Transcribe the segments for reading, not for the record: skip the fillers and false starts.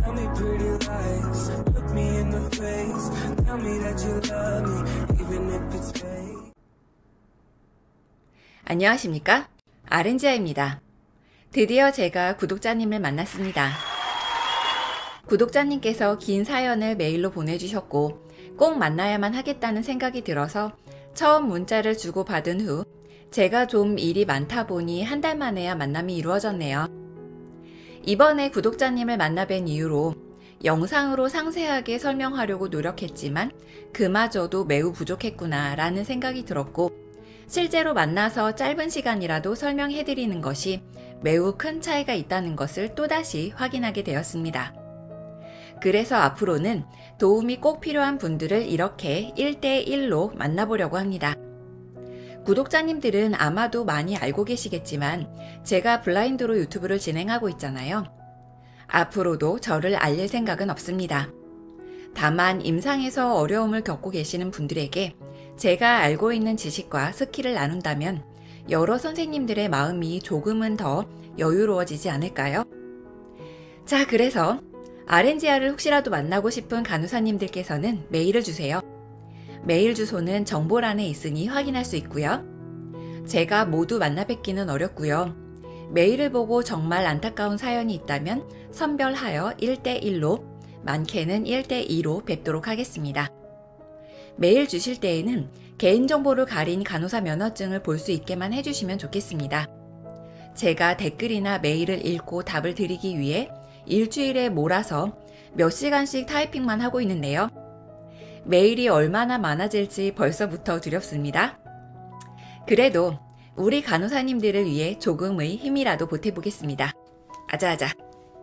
Tell me pretty lies, look me in the face. Tell me that you love me, even if it's fake. 안녕하십니까? 아렌지아입니다. 드디어 제가 구독자님을 만났습니다. 구독자님께서 긴 사연을 메일로 보내주셨고 꼭 만나야만 하겠다는 생각이 들어서 처음 문자를 주고받은 후 제가 좀 일이 많다 보니 한 달 만에야 만남이 이루어졌네요. 이번에 구독자님을 만나뵌 이후로 영상으로 상세하게 설명하려고 노력했지만 그마저도 매우 부족했구나 라는 생각이 들었고 실제로 만나서 짧은 시간이라도 설명해드리는 것이 매우 큰 차이가 있다는 것을 또다시 확인하게 되었습니다. 그래서 앞으로는 도움이 꼭 필요한 분들을 이렇게 1대1로 만나보려고 합니다. 구독자님들은 아마도 많이 알고 계시겠지만 제가 블라인드로 유튜브를 진행하고 있잖아요. 앞으로도 저를 알릴 생각은 없습니다. 다만 임상에서 어려움을 겪고 계시는 분들에게 제가 알고 있는 지식과 스킬을 나눈다면 여러 선생님들의 마음이 조금은 더 여유로워지지 않을까요? 자, 그래서 아렌지아를 혹시라도 만나고 싶은 간호사님들께서는 메일을 주세요. 메일 주소는 정보란에 있으니 확인할 수 있고요. 제가 모두 만나 뵙기는 어렵고요. 메일을 보고 정말 안타까운 사연이 있다면 선별하여 1대1로, 많게는 1대2로 뵙도록 하겠습니다. 메일 주실 때에는 개인정보를 가린 간호사 면허증을 볼 수 있게만 해주시면 좋겠습니다. 제가 댓글이나 메일을 읽고 답을 드리기 위해 일주일에 몰아서 몇 시간씩 타이핑만 하고 있는데요. 메일이 얼마나 많아질지 벌써부터 두렵습니다. 그래도 우리 간호사님들을 위해 조금의 힘이라도 보태보겠습니다. 아자아자.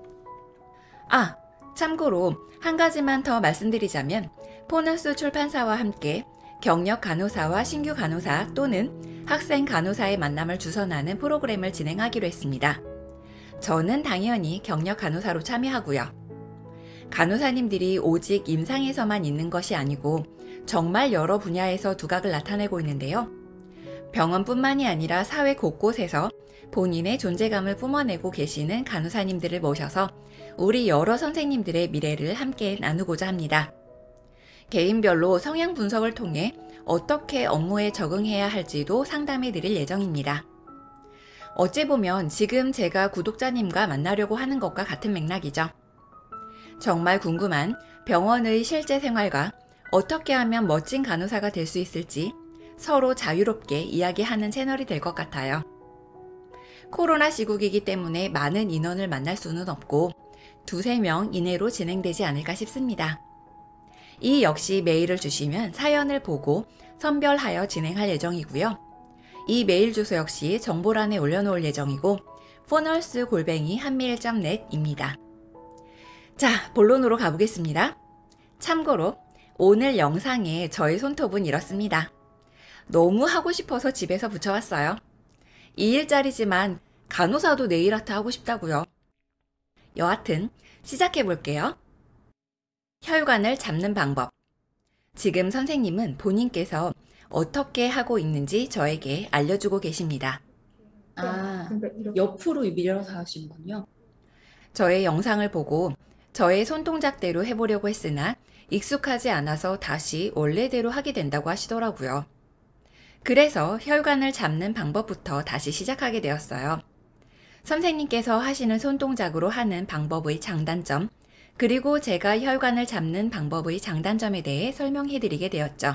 참고로 한 가지만 더 말씀드리자면 포너스 출판사와 함께 경력 간호사와 신규 간호사 또는 학생 간호사의 만남을 주선하는 프로그램을 진행하기로 했습니다. 저는 당연히 경력 간호사로 참여하고요. 간호사님들이 오직 임상에서만 있는 것이 아니고 정말 여러 분야에서 두각을 나타내고 있는데요. 병원뿐만이 아니라 사회 곳곳에서 본인의 존재감을 뿜어내고 계시는 간호사님들을 모셔서 우리 여러 선생님들의 미래를 함께 나누고자 합니다. 개인별로 성향 분석을 통해 어떻게 업무에 적응해야 할지도 상담해 드릴 예정입니다. 어찌 보면 지금 제가 구독자님과 만나려고 하는 것과 같은 맥락이죠. 정말 궁금한 병원의 실제 생활과 어떻게 하면 멋진 간호사가 될 수 있을지 서로 자유롭게 이야기하는 채널이 될 것 같아요. 코로나 시국이기 때문에 많은 인원을 만날 수는 없고 2~3명 이내로 진행되지 않을까 싶습니다. 이 역시 메일을 주시면 사연을 보고 선별하여 진행할 예정이고요. 이 메일 주소 역시 정보란에 올려놓을 예정이고 funnels@한미일.net입니다. 자, 본론으로 가보겠습니다. 참고로 오늘 영상에 저의 손톱은 이렇습니다. 너무 하고 싶어서 집에서 붙여왔어요. 2일짜리지만 간호사도 네일아트 하고 싶다고요. 여하튼 시작해볼게요. 혈관을 잡는 방법. 지금 선생님은 본인께서 어떻게 하고 있는지 저에게 알려주고 계십니다. 그러니까 옆으로 밀어서 하시는군요. 저의 영상을 보고 저의 손동작대로 해보려고 했으나 익숙하지 않아서 다시 원래대로 하게 된다고 하시더라고요. 그래서 혈관을 잡는 방법부터 다시 시작하게 되었어요. 선생님께서 하시는 손동작으로 하는 방법의 장단점, 그리고 제가 혈관을 잡는 방법의 장단점에 대해 설명해드리게 되었죠.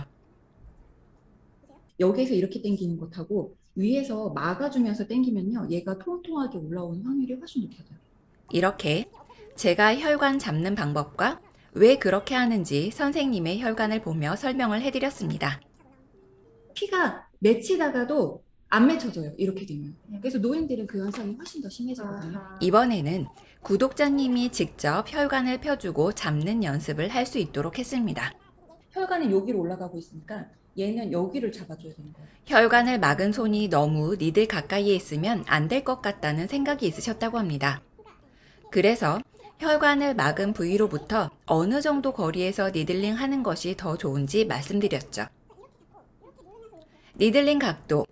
여기에서 이렇게 당기는 것하고 위에서 막아주면서 당기면요, 얘가 통통하게 올라오는 확률이 훨씬 높아져요. 이렇게 제가 혈관 잡는 방법과 왜 그렇게 하는지 선생님의 혈관을 보며 설명을 해드렸습니다. 피가 맺히다가도 안 맺혀져요, 이렇게 되면. 그래서 노인들은 그 현상이 훨씬 더 심해지거든요. 이번에는 구독자님이 직접 혈관을 펴주고 잡는 연습을 할 수 있도록 했습니다. 혈관이 여기로 올라가고 있으니까 얘는 여기를 잡아줘야 되는 거예요. 혈관을 막은 손이 너무 니들 가까이에 있으면 안 될 것 같다는 생각이 있으셨다고 합니다. 그래서 혈관을 막은 부위로부터 어느 정도 거리에서 니들링 하는 것이 더 좋은지 말씀드렸죠. 니들링 각도.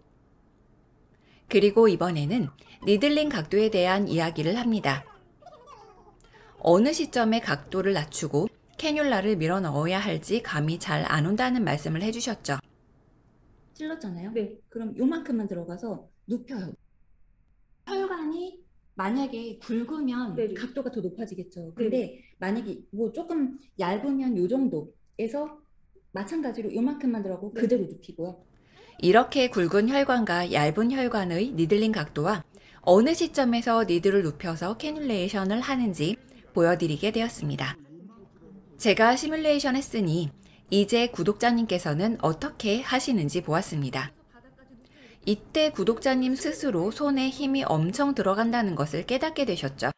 그리고 이번에는 니들링 각도에 대한 이야기를 합니다. 어느 시점에 각도를 낮추고 캐뉼라를 밀어 넣어야 할지 감이 잘 안 온다는 말씀을 해주셨죠. 찔렀잖아요. 네. 그럼 요만큼만 들어가서 눕혀요. 혈관이 만약에 굵으면 네. 각도가 더 높아지겠죠. 근데 만약에 뭐 조금 얇으면 요 정도에서 마찬가지로 요만큼만 들어가고 네. 그대로 눕히고요. 이렇게 굵은 혈관과 얇은 혈관의 니들링 각도와 어느 시점에서 니들을 눕혀서 캐뉼레이션을 하는지 보여드리게 되었습니다. 제가 시뮬레이션 했으니 이제 구독자님께서는 어떻게 하시는지 보았습니다. 이때 구독자님 스스로 손에 힘이 엄청 들어간다는 것을 깨닫게 되셨죠.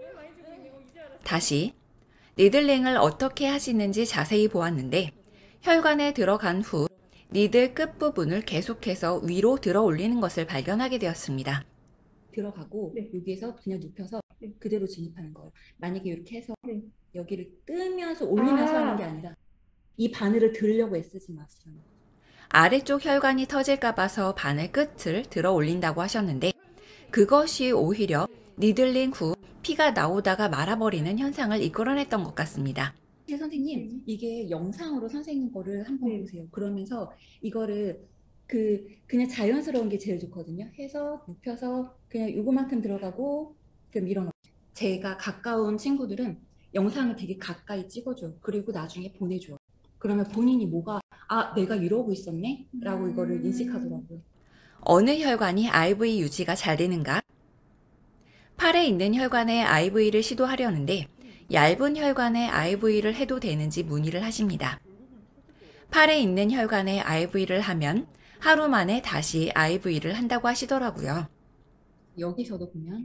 다시 니들링을 어떻게 하시는지 자세히 보았는데 혈관에 들어간 후 니들 끝부분을 계속해서 위로 들어 올리는 것을 발견하게 되었습니다. 들어가고 네. 여기에서 그냥 눕혀서 네. 그대로 진입하는 거예요. 만약에 이렇게 해서 네. 여기를 뜨면서 올리면서 하는 게 아니라 이 바늘을 들려고 애쓰지 마시라는 거예요. 아래쪽 혈관이 터질까 봐서 바늘 끝을 들어 올린다고 하셨는데 그것이 오히려 니들링 후 피가 나오다가 말아버리는 현상을 이끌어냈던 것 같습니다. 선생님, 이게 영상으로 선생님 거를 한번 네. 보세요. 그러면서 이거를 그냥 자연스러운 게 제일 좋거든요. 해서 눕혀서 그냥 요거만큼 들어가고 그럼 밀어넣고. 제가 가까운 친구들은 영상을 되게 가까이 찍어줘요. 그리고 나중에 보내줘요. 그러면 본인이 내가 이러고 있었네? 라고 이거를 인식하더라고요. 어느 혈관이 IV 유지가 잘 되는가? 팔에 있는 혈관에 IV를 시도하려는데 얇은 혈관에 IV를 해도 되는지 문의를 하십니다. 팔에 있는 혈관에 IV를 하면 하루 만에 다시 IV를 한다고 하시더라고요. 여기서도 보면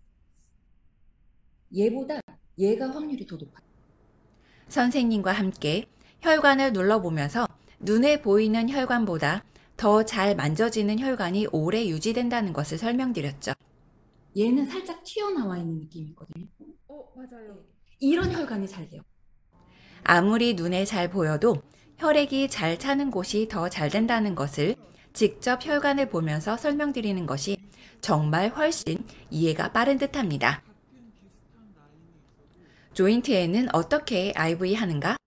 얘보다 얘가 확률이 더 높아요. 선생님과 함께 혈관을 눌러보면서 눈에 보이는 혈관보다 더 잘 만져지는 혈관이 오래 유지된다는 것을 설명드렸죠. 얘는 살짝 튀어나와 있는 느낌이 있거든요. 맞아요. 이런 혈관이 잘 돼요. 아무리 눈에 잘 보여도 혈액이 잘 차는 곳이 더 잘 된다는 것을 직접 혈관을 보면서 설명드리는 것이 정말 훨씬 이해가 빠른 듯합니다. 조인트에는 어떻게 IV 하는가?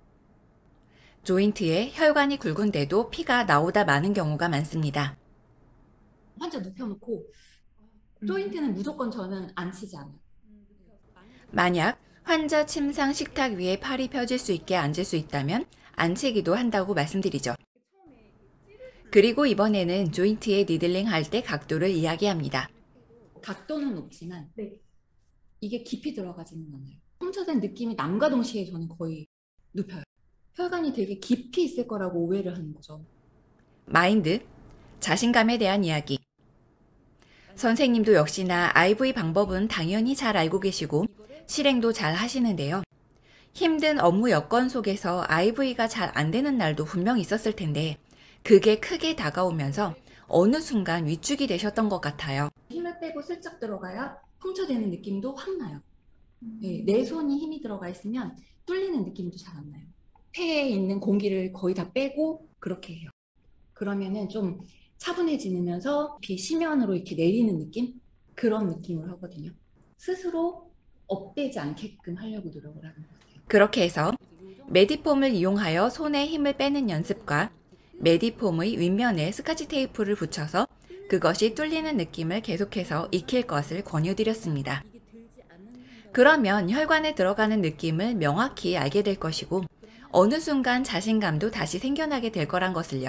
조인트에 혈관이 굵은데도 피가 나오다 마는 경우가 많습니다. 환자 눕혀놓고 조인트는 무조건 저는 안 치지 않아요. 만약 환자 침상 식탁 위에 팔이 펴질 수 있게 앉을 수 있다면 앉히기도 한다고 말씀드리죠. 그리고 이번에는 조인트에 니들링 할 때 각도를 이야기합니다. 각도는 높지만 네. 이게 깊이 들어가지는 않아요. 홈차된 느낌이 남과 동시에 저는 거의 눕혀요. 혈관이 되게 깊이 있을 거라고 오해를 하는 거죠. 마인드, 자신감에 대한 이야기. 선생님도 역시나 IV 방법은 당연히 잘 알고 계시고 실행도 잘 하시는데요. 힘든 업무 여건 속에서 IV가 잘 안 되는 날도 분명 있었을 텐데 그게 크게 다가오면서 어느 순간 위축이 되셨던 것 같아요. 힘을 빼고 슬쩍 들어가야 홈차되는 느낌도 확 나요. 네, 내 손이 힘이 들어가 있으면 뚫리는 느낌도 잘 안 나요. 폐에 있는 공기를 거의 다 빼고 그렇게 해요. 그러면은 좀 차분해지면서 이렇게 심연으로 이렇게 내리는 느낌? 그런 느낌을 하거든요. 스스로 업되지 않게끔 하려고 노력을 하는 것 같아요. 그렇게 해서 메디폼을 이용하여 손에 힘을 빼는 연습과 메디폼의 윗면에 스카치 테이프를 붙여서 그것이 뚫리는 느낌을 계속해서 익힐 것을 권유드렸습니다. 그러면 혈관에 들어가는 느낌을 명확히 알게 될 것이고 어느 순간 자신감도 다시 생겨나게 될 거란 것을요.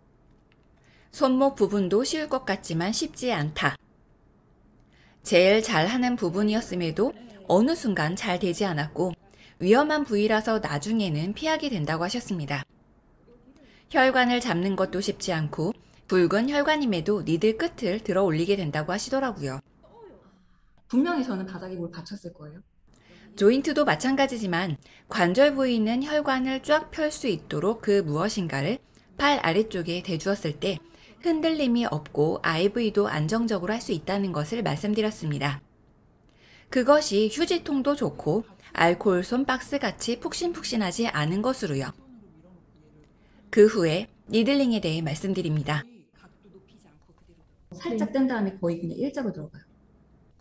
손목 부분도 쉬울 것 같지만 쉽지 않다. 제일 잘하는 부분이었음에도 어느 순간 잘 되지 않았고 위험한 부위라서 나중에는 피하게 된다고 하셨습니다. 혈관을 잡는 것도 쉽지 않고 굵은 혈관임에도 니들 끝을 들어 올리게 된다고 하시더라고요. 분명히 저는 바닥에 뭘 받쳤을 거예요. 조인트도 마찬가지지만 관절 부위에 있는 혈관을 쫙 펼 수 있도록 그 무엇인가를 팔 아래쪽에 대주었을 때 흔들림이 없고 IV도 안정적으로 할 수 있다는 것을 말씀드렸습니다. 그것이 휴지통도 좋고 알코올솜 박스같이 푹신푹신하지 않은 것으로요. 그 후에 니들링에 대해 말씀드립니다. 살짝 뜬 다음에 거의 그냥 일자로 들어가요.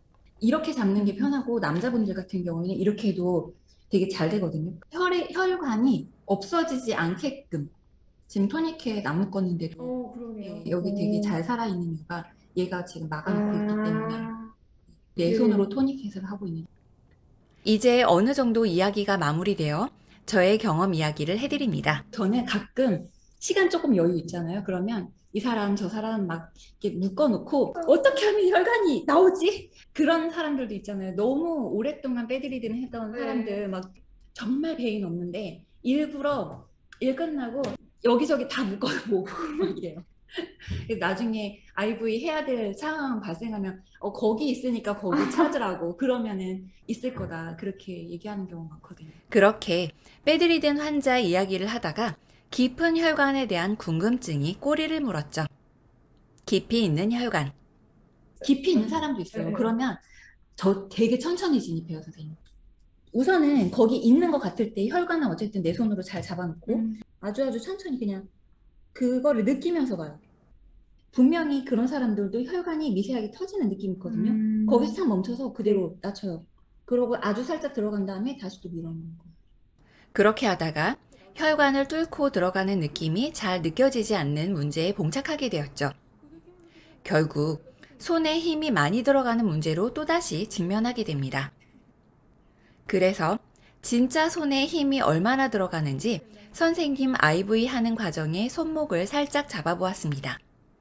이렇게 잡는 게 편하고 남자분들 같은 경우에는 이렇게 해도 되게 잘 되거든요. 혈관이 없어지지 않게끔 지금 토닉해 나무 껐는데도 그러네요. 여기 되게 잘 살아있는 이유가 얘가 지금 막아놓고 있기 때문에 내 손으로 토닉해서 하고 있는. 이제 어느 정도 이야기가 마무리되어 저의 경험 이야기를 해드립니다. 저는 가끔 시간 조금 여유 있잖아요. 그러면 이 사람 저 사람 막 이렇게 묶어놓고 어떻게 하면 혈관이 나오지? 그런 사람들도 있잖아요. 너무 오랫동안 빼드리드는 했던 사람들 막 정말 배인 없는데 일부러 일 끝나고 여기저기 다 묶어놓고 막 이래요. 그래서 나중에 IVF 해야 될 상황 발생하면 거기 있으니까 거기 찾으라고 그러면은 있을 거다 그렇게 얘기하는 경우가 많거든요. 그렇게 빼드리든 환자 이야기를 하다가 깊은 혈관에 대한 궁금증이 꼬리를 물었죠. 깊이 있는 혈관. 깊이 있는 사람도 있어요. 그러면 저 되게 천천히 진입해요, 선생님. 우선은 거기 있는 것 같을 때 혈관은 어쨌든 내 손으로 잘 잡아놓고 아주 천천히 그냥 그거를 느끼면서 가요. 분명히 그런 사람들도 혈관이 미세하게 터지는 느낌이 있거든요. 거기서 참 멈춰서 그대로 낮춰요. 그러고 아주 살짝 들어간 다음에 다시 또 밀어넣는 거예요. 그렇게 하다가 혈관을 뚫고 들어가는 느낌이 잘 느껴지지 않는 문제에 봉착하게 되었죠. 결국 손에 힘이 많이 들어가는 문제로 또다시 직면하게 됩니다. 그래서 진짜 손에 힘이 얼마나 들어가는지 선생님 IVF 하는 과정에 손목을 살짝 잡아보았습니다.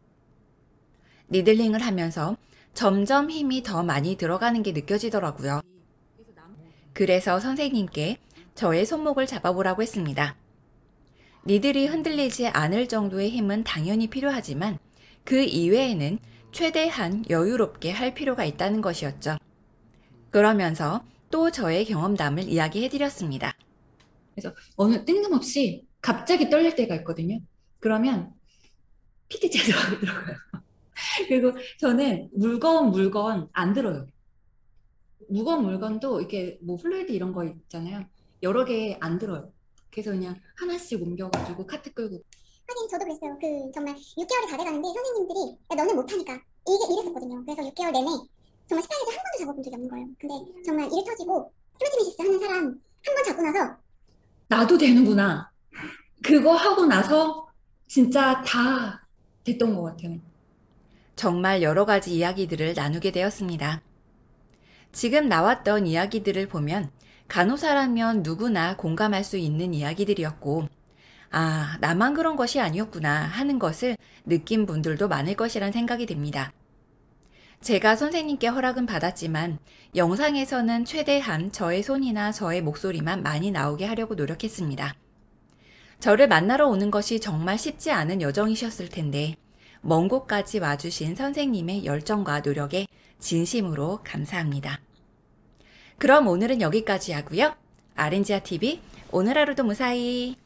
니들링을 하면서 점점 힘이 더 많이 들어가는 게 느껴지더라고요. 그래서 선생님께 저의 손목을 잡아보라고 했습니다. 니들이 흔들리지 않을 정도의 힘은 당연히 필요하지만 그 이외에는 최대한 여유롭게 할 필요가 있다는 것이었죠. 그러면서 또 저의 경험담을 이야기해드렸습니다. 그래서 어느 뜬금없이 갑자기 떨릴 때가 있거든요. 그러면 PT째 들어가요. 그리고 저는 무거운 물건 안 들어요. 무거운 물건도 이렇게 뭐 플루이드 이런 거 있잖아요. 여러 개 안 들어요. 그래서 그냥 하나씩 옮겨가지고 카트 끌고. 하긴 저도 그랬어요. 정말 6개월이 다 돼가는데 선생님들이 야, 너는 못하니까 이랬었거든요. 그래서 6개월 내내 정말 스파이너즈 한 번도 잡아본 적이 없는 거예요. 근데 정말 일이 터지고 히메티메시스 하는 사람 한 번 잡고 나서 나도 되는구나. 그거 하고 나서 진짜 다 됐던 것 같아요. 정말 여러 가지 이야기들을 나누게 되었습니다. 지금 나왔던 이야기들을 보면 간호사라면 누구나 공감할 수 있는 이야기들이었고, 아, 나만 그런 것이 아니었구나 하는 것을 느낀 분들도 많을 것이란 생각이 듭니다. 제가 선생님께 허락은 받았지만 영상에서는 최대한 저의 손이나 저의 목소리만 많이 나오게 하려고 노력했습니다. 저를 만나러 오는 것이 정말 쉽지 않은 여정이셨을 텐데 먼 곳까지 와주신 선생님의 열정과 노력에 진심으로 감사합니다. 그럼 오늘은 여기까지 하고요. 아렌지아TV 오늘 하루도 무사히.